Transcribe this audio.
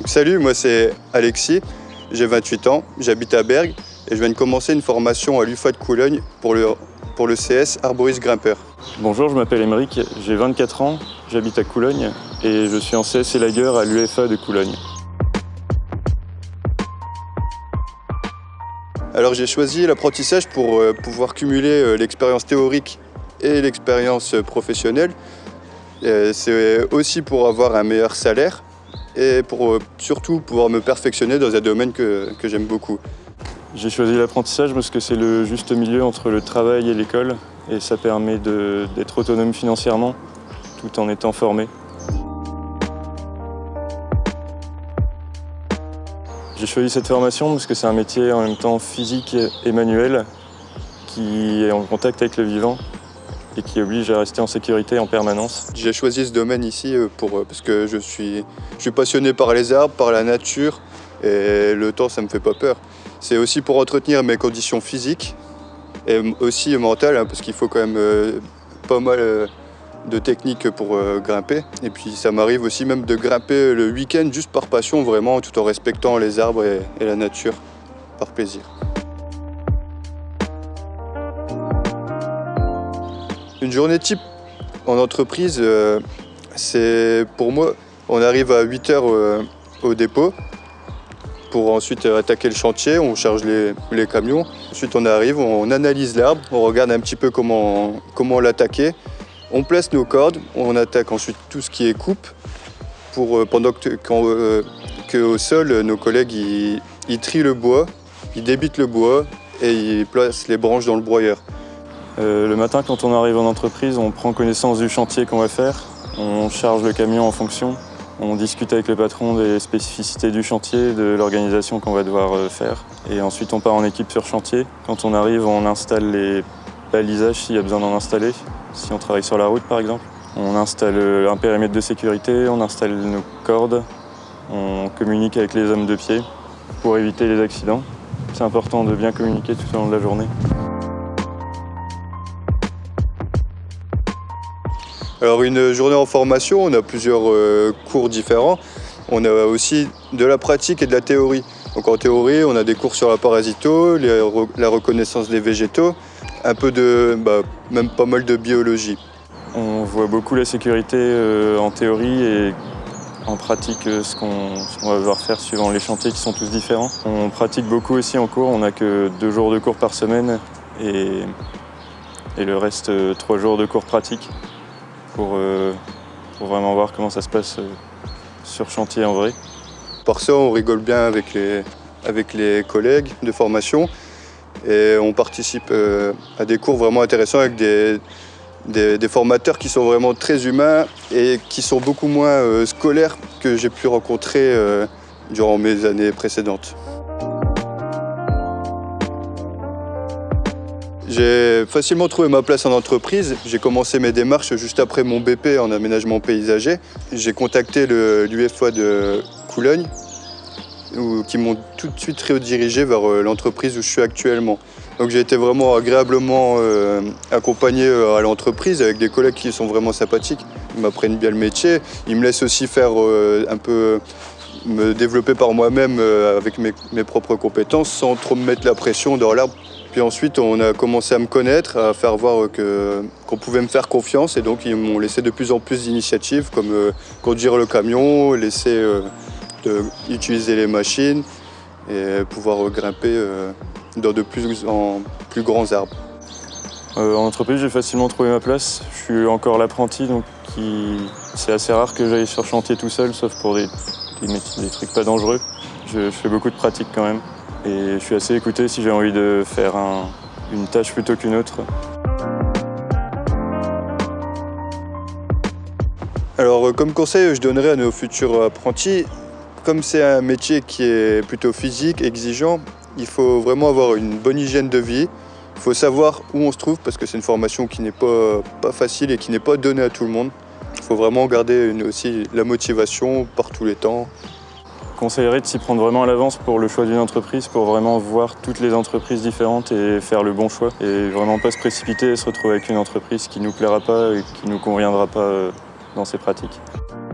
Salut, moi c'est Alexis, j'ai 28 ans, j'habite à Bergues et je viens de commencer une formation à l'UFA de Coulogne pour le CS arboriste grimpeur. Bonjour, je m'appelle Émeric, j'ai 24 ans, j'habite à Coulogne et je suis en CS élagueur à l'UFA de Coulogne. Alors j'ai choisi l'apprentissage pour pouvoir cumuler l'expérience théorique et l'expérience professionnelle. C'est aussi pour avoir un meilleur salaire et pour surtout pouvoir me perfectionner dans un domaine que j'aime beaucoup. J'ai choisi l'apprentissage parce que c'est le juste milieu entre le travail et l'école et ça permet d'être autonome financièrement tout en étant formé. J'ai choisi cette formation parce que c'est un métier en même temps physique et manuel qui est en contact avec le vivant et qui oblige à rester en sécurité en permanence. J'ai choisi ce domaine ici parce que je suis passionné par les arbres, par la nature et le temps ça me fait pas peur. C'est aussi pour entretenir mes conditions physiques et aussi mentales parce qu'il faut quand même pas mal de techniques pour grimper. Et puis ça m'arrive aussi même de grimper le week-end juste par passion vraiment tout en respectant les arbres et la nature par plaisir. Une journée type en entreprise, c'est pour moi, on arrive à 8 h au dépôt pour ensuite attaquer le chantier, on charge les camions. Ensuite on arrive, on analyse l'arbre, on regarde un petit peu comment l'attaquer. On place nos cordes, on attaque ensuite tout ce qui est coupe pendant qu'au sol, nos collègues ils trient le bois, ils débitent le bois et ils placent les branches dans le broyeur. Le matin, quand on arrive en entreprise, on prend connaissance du chantier qu'on va faire, on charge le camion en fonction, on discute avec le patron des spécificités du chantier, de l'organisation qu'on va devoir faire. Et ensuite, on part en équipe sur chantier. Quand on arrive, on installe les balisages s'il y a besoin d'en installer, si on travaille sur la route par exemple. On installe un périmètre de sécurité, on installe nos cordes, on communique avec les hommes de pied pour éviter les accidents. C'est important de bien communiquer tout au long de la journée. Alors une journée en formation, on a plusieurs cours différents. On a aussi de la pratique et de la théorie. Donc en théorie, on a des cours sur la parasito, la reconnaissance des végétaux, un peu même pas mal de biologie. On voit beaucoup la sécurité en théorie et en pratique ce qu'on va devoir faire suivant les chantiers qui sont tous différents. On pratique beaucoup aussi en cours, on n'a que 2 jours de cours par semaine et le reste 3 jours de cours pratiques. Pour vraiment voir comment ça se passe sur chantier en vrai. Par ça, on rigole bien avec les collègues de formation et on participe à des cours vraiment intéressants avec des formateurs qui sont vraiment très humains et qui sont beaucoup moins scolaires que j'ai pu rencontrer durant mes années précédentes. J'ai facilement trouvé ma place en entreprise. J'ai commencé mes démarches juste après mon BP en aménagement paysager. J'ai contacté l'UFA de Coulogne qui m'ont tout de suite redirigé vers l'entreprise où je suis actuellement. Donc j'ai été vraiment agréablement accompagné à l'entreprise avec des collègues qui sont vraiment sympathiques. Ils m'apprennent bien le métier. Ils me laissent aussi faire un peu me développer par moi-même avec mes propres compétences sans trop me mettre la pression dans l'arbre. Puis ensuite, on a commencé à me connaître, à faire voir qu'on pouvait me faire confiance et donc ils m'ont laissé de plus en plus d'initiatives comme conduire le camion, laisser utiliser les machines et pouvoir grimper dans de plus en plus grands arbres. En entreprise, j'ai facilement trouvé ma place. Je suis encore l'apprenti, donc c'est assez rare que j'aille sur chantier tout seul, sauf pour des trucs pas dangereux. Je fais beaucoup de pratique quand même. Et je suis assez écouté si j'ai envie de faire une tâche plutôt qu'une autre. Alors comme conseil, je donnerais à nos futurs apprentis, comme c'est un métier qui est plutôt physique, exigeant, il faut vraiment avoir une bonne hygiène de vie. Il faut savoir où on se trouve parce que c'est une formation qui n'est pas facile et qui n'est pas donnée à tout le monde. Il faut vraiment garder aussi la motivation par tous les temps. Je conseillerais de s'y prendre vraiment à l'avance pour le choix d'une entreprise, pour vraiment voir toutes les entreprises différentes et faire le bon choix. Et vraiment pas se précipiter et se retrouver avec une entreprise qui ne nous plaira pas et qui ne nous conviendra pas dans ses pratiques.